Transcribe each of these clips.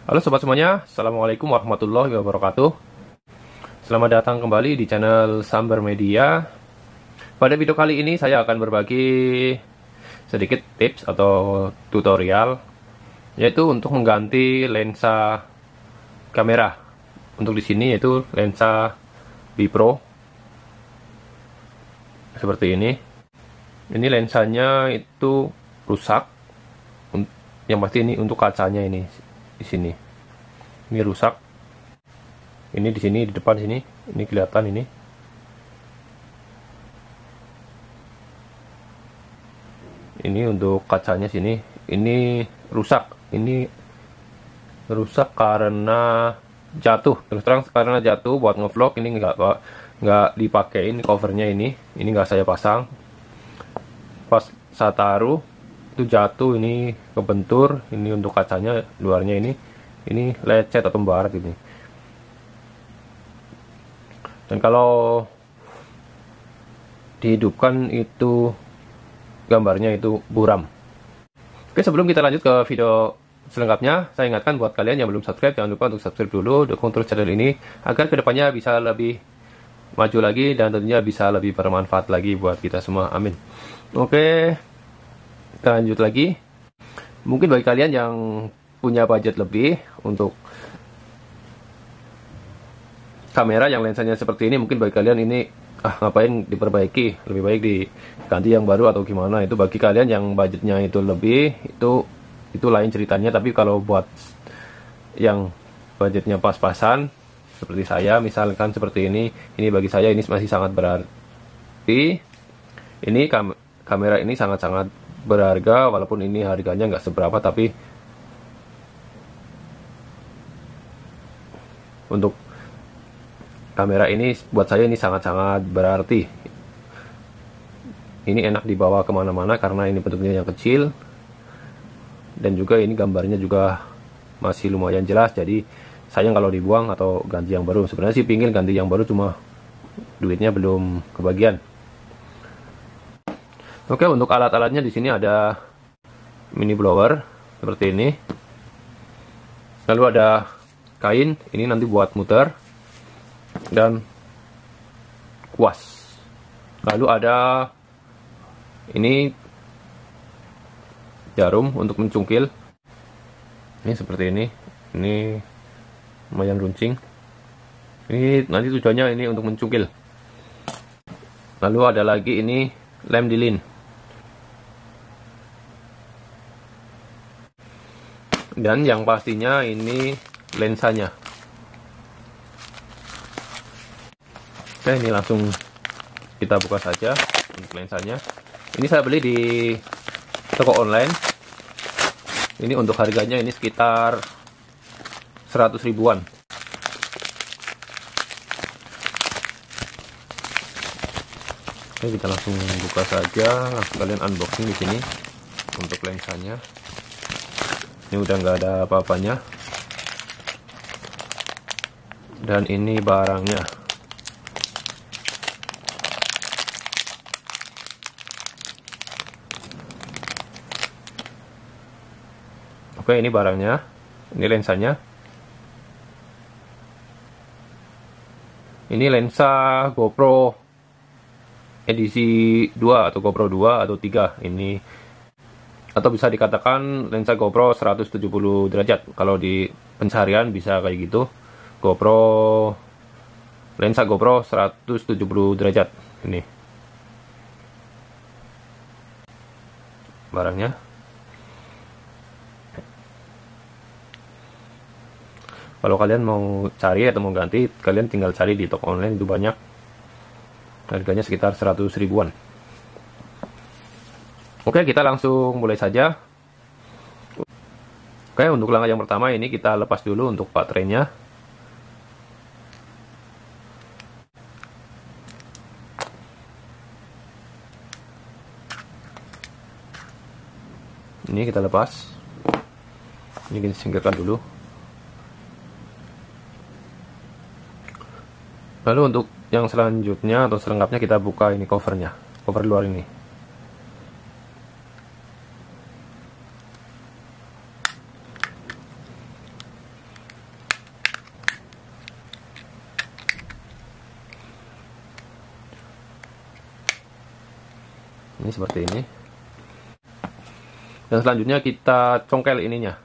Halo sobat semuanya, Assalamualaikum warahmatullahi wabarakatuh. Selamat datang kembali di channel Samber Media. Pada video kali ini saya akan berbagi sedikit tips atau tutorial, yaitu untuk mengganti lensa kamera. Untuk di sini yaitu lensa Bipro seperti ini. Ini lensanya itu rusak. Yang pasti ini untuk kacanya ini di sini. Ini rusak. Ini di sini, di depan sini, ini kelihatan ini. Ini untuk kacanya sini, ini rusak. Ini rusak karena jatuh. Terus terang karena jatuh buat ngevlog ini nggak dipakein covernya ini nggak saya pasang. Pas saya taruh itu jatuh, ini kebentur. Ini untuk kacanya luarnya ini lecet atau barat ini. Dan kalau dihidupkan itu gambarnya itu buram. Oke, sebelum kita lanjut ke video selengkapnya, saya ingatkan buat kalian yang belum subscribe, jangan lupa untuk subscribe dulu, dukung terus channel ini agar kedepannya bisa lebih maju lagi dan tentunya bisa lebih bermanfaat lagi buat kita semua. Amin. Oke, kita lanjut lagi. Mungkin bagi kalian yang punya budget lebih untuk kamera yang lensanya seperti ini, mungkin bagi kalian ini ngapain diperbaiki, lebih baik diganti yang baru atau gimana. Itu bagi kalian yang budgetnya itu lebih, itu lain ceritanya. Tapi kalau buat yang budgetnya pas-pasan seperti saya, misalkan seperti ini bagi saya ini masih sangat berarti. Ini kamera ini sangat-sangat berharga, walaupun ini harganya nggak seberapa, tapi untuk kamera ini buat saya ini sangat-sangat berarti. Ini enak dibawa kemana-mana karena ini bentuknya yang kecil, dan juga ini gambarnya juga masih lumayan jelas. Jadi sayang kalau dibuang atau ganti yang baru. Sebenarnya sih pingin ganti yang baru, cuma duitnya belum kebagian. Oke, untuk alat-alatnya di sini ada mini blower seperti ini. Lalu ada kain, ini nanti buat muter, dan kuas. Lalu ada ini jarum untuk mencungkil. Ini seperti ini lumayan runcing. Ini nanti tujuannya ini untuk mencungkil. Lalu ada lagi ini lem dilin. Dan yang pastinya ini lensanya. Oke, ini langsung kita buka saja untuk lensanya. Ini saya beli di toko online. Ini untuk harganya ini sekitar 100 ribuan. Oke, kita langsung buka saja. Langsung kalian unboxing di sini untuk lensanya. Ini udah nggak ada apa-apanya. Dan ini barangnya. Oke, ini barangnya. Ini lensanya. Ini lensa GoPro edisi 2 atau GoPro 2 atau 3. Ini atau bisa dikatakan lensa GoPro 170 derajat. Kalau di pencarian bisa kayak gitu. Lensa GoPro 170 derajat. Ini barangnya. Kalau kalian mau cari atau mau ganti, kalian tinggal cari di toko online, itu banyak. Harganya sekitar 100 ribuan. Oke, kita langsung mulai saja. Oke, untuk langkah yang pertama ini kita lepas dulu untuk baterainya. Ini kita lepas. Ini kita singkirkan dulu. Lalu untuk yang selanjutnya atau selengkapnya kita buka ini covernya, cover luar ini. Ini seperti ini. Dan selanjutnya kita congkel ininya.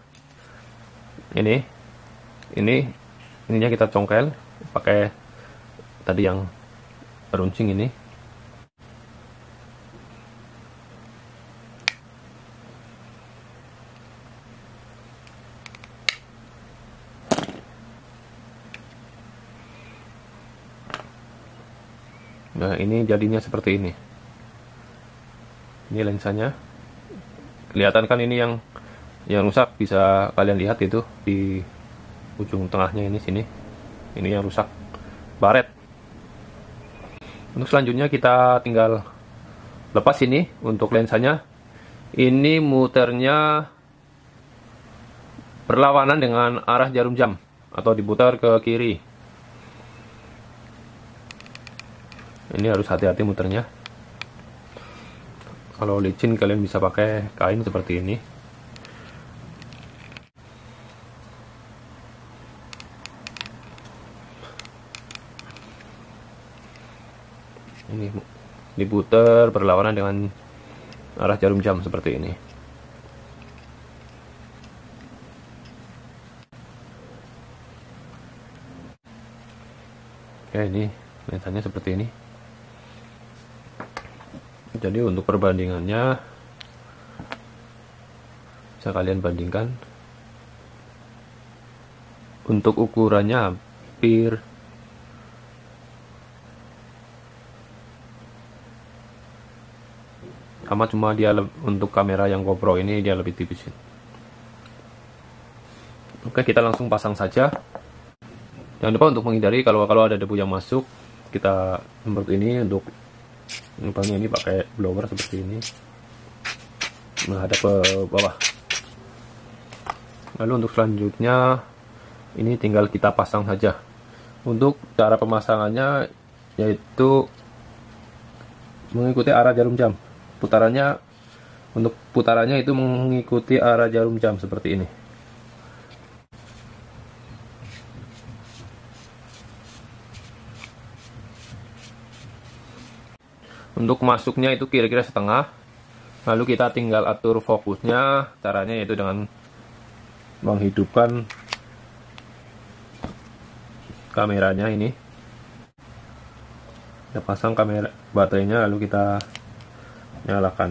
Ininya kita congkel pakai tadi yang runcing ini. Nah, ini jadinya seperti ini. Ini lensanya. Kelihatan kan ini yang rusak, bisa kalian lihat itu di ujung tengahnya ini sini. Ini yang rusak. Baret. Untuk selanjutnya kita tinggal lepas ini untuk lensanya. Ini muternya berlawanan dengan arah jarum jam atau diputar ke kiri. Ini harus hati-hati muternya. Kalau licin kalian bisa pakai kain seperti ini. Ini diputar berlawanan dengan arah jarum jam seperti ini. Oke, ini lensanya seperti ini. Jadi untuk perbandingannya bisa kalian bandingkan. Untuk ukurannya hampir sama, cuma dia untuk kamera yang GoPro ini dia lebih tipis. Oke, kita langsung pasang saja. Jangan lupa untuk menghindari kalau ada debu yang masuk, kita semprot ini untuk lubangnya ini pakai blower seperti ini, menghadap ke bawah. Lalu untuk selanjutnya ini tinggal kita pasang saja. Untuk cara pemasangannya yaitu mengikuti arah jarum jam. Untuk putarannya itu mengikuti arah jarum jam seperti ini. Untuk masuknya itu kira-kira setengah. Lalu kita tinggal atur fokusnya. Caranya yaitu dengan menghidupkan kameranya ini. Kita pasang kamera baterainya, lalu kita nyalakan.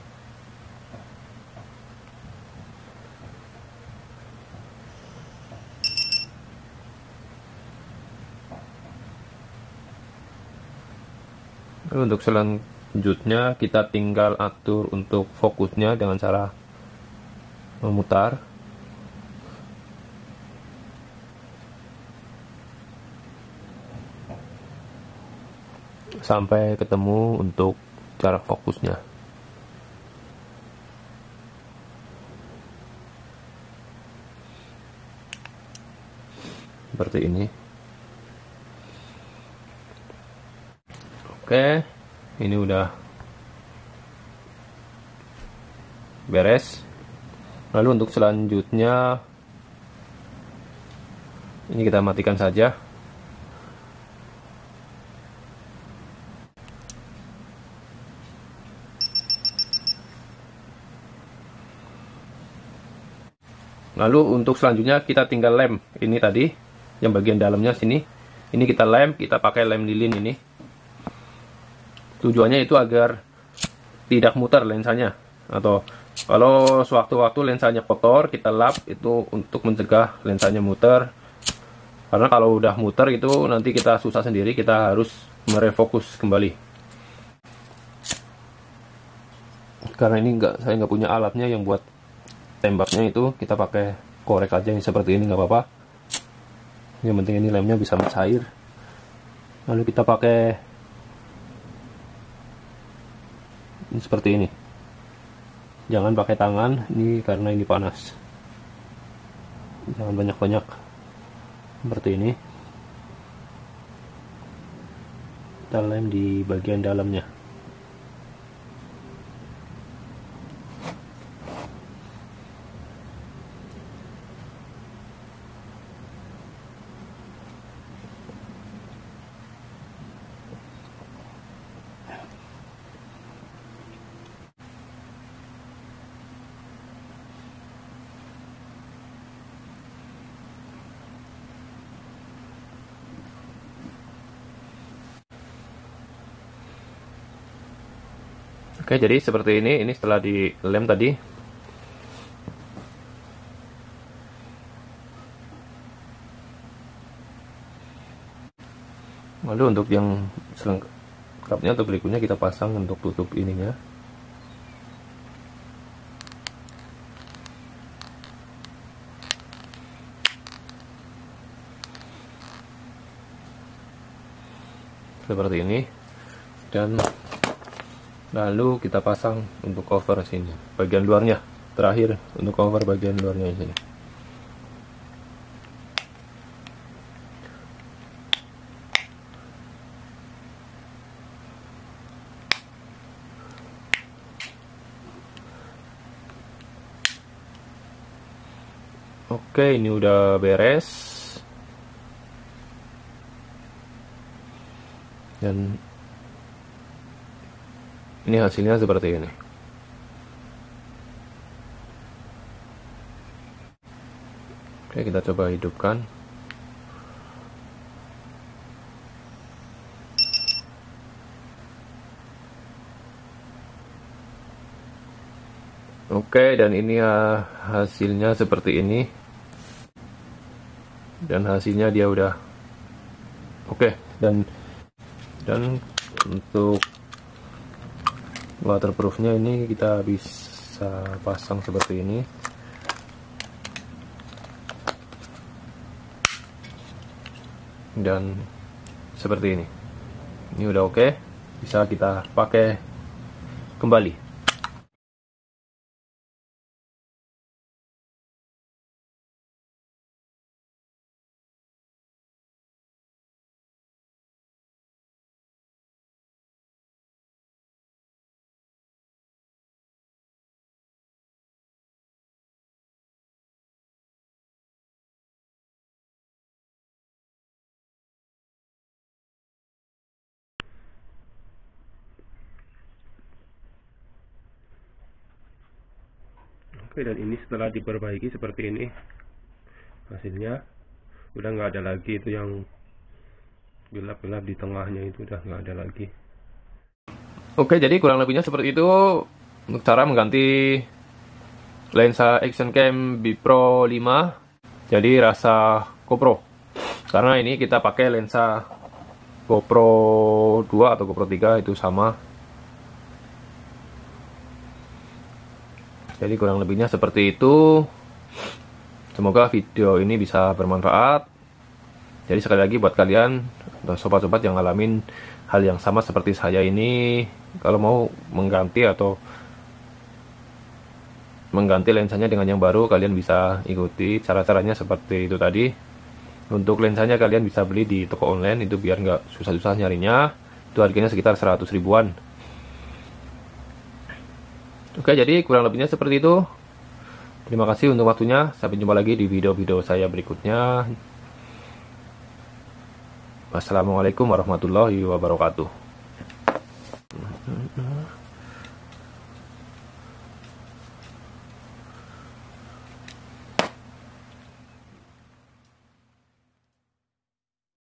Untuk selanjutnya kita tinggal atur untuk fokusnya dengan cara memutar sampai ketemu untuk jarak fokusnya. Seperti ini. Oke, ini udah beres. Lalu untuk selanjutnya ini kita matikan saja. Lalu untuk selanjutnya kita tinggal lem ini tadi yang bagian dalamnya sini. Ini kita lem, kita pakai lem lilin ini. Tujuannya itu agar tidak muter lensanya, atau kalau sewaktu-waktu lensanya kotor kita lap, itu untuk mencegah lensanya muter. Karena kalau udah muter itu nanti kita susah sendiri, kita harus merefokus kembali. Karena ini saya nggak punya alatnya yang buat tembaknya, itu kita pakai korek aja yang seperti ini, nggak apa-apa. Yang penting ini lemnya bisa mencair. Lalu kita pakai ini seperti ini. Jangan pakai tangan ini karena ini panas. Jangan banyak-banyak. Seperti ini. Kita lem di bagian dalamnya. Oke, jadi seperti ini setelah dilem tadi. Lalu untuk yang selengkapnya atau berikutnya kita pasang untuk tutup ininya. Seperti ini, dan lalu kita pasang untuk cover sini bagian luarnya, terakhir untuk cover bagian luarnya sini. Oke, ini udah beres. Dan ini hasilnya seperti ini. Oke, kita coba hidupkan. Oke, dan ini hasilnya seperti ini. Dan hasilnya dia udah oke. Dan untuk waterproofnya ini kita bisa pasang seperti ini. Dan seperti ini. Ini udah oke. Bisa kita pakai kembali. Oke, dan ini setelah diperbaiki seperti ini hasilnya. Udah nggak ada lagi itu yang gelap-gelap di tengahnya, itu udah nggak ada lagi. Oke, jadi kurang lebihnya seperti itu untuk cara mengganti lensa Action Cam Bipro 5 jadi rasa GoPro. Karena ini kita pakai lensa GoPro 2 atau GoPro 3 itu sama. Jadi kurang lebihnya seperti itu. Semoga video ini bisa bermanfaat. Jadi sekali lagi buat kalian atau sobat-sobat yang ngalamin hal yang sama seperti saya ini, kalau mau mengganti lensanya dengan yang baru, kalian bisa ikuti cara-caranya seperti itu tadi. Untuk lensanya kalian bisa beli di toko online, itu biar nggak susah-susah nyarinya. Itu harganya sekitar 100 ribuan. Oke, jadi kurang lebihnya seperti itu. Terima kasih untuk waktunya. Sampai jumpa lagi di video-video saya berikutnya. Wassalamualaikum warahmatullahi wabarakatuh.